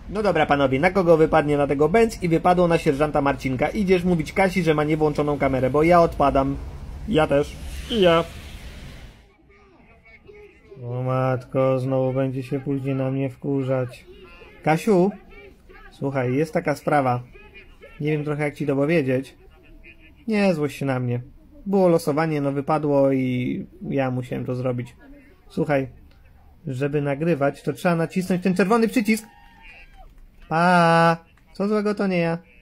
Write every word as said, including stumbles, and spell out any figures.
No dobra panowie, na kogo wypadnie na tego Benz i wypadło na sierżanta Marcinka. Idziesz mówić Kasi, że ma niewłączoną kamerę, bo ja odpadam. Ja też. I ja. O matko, znowu będzie się później na mnie wkurzać. Kasiu, słuchaj, jest taka sprawa. Nie wiem trochę jak ci to powiedzieć. Nie złość się na mnie. Było losowanie, no wypadło i ja musiałem to zrobić. Słuchaj, żeby nagrywać, to trzeba nacisnąć ten czerwony przycisk. Pa, co złego to nie ja.